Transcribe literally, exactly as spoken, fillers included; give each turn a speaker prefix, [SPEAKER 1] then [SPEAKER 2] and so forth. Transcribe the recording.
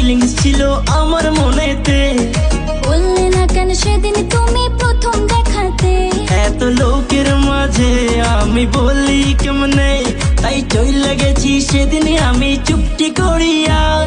[SPEAKER 1] Feelings ছিল আমার মনেতে।
[SPEAKER 2] বললে না কেন সেদিন তুমি প্রথম দেখাতে?
[SPEAKER 1] এত লোকের মাঝে আমি বলি কেমনে, তাই চইলা গেছি সেদিন আমি চুপটি করিয়া।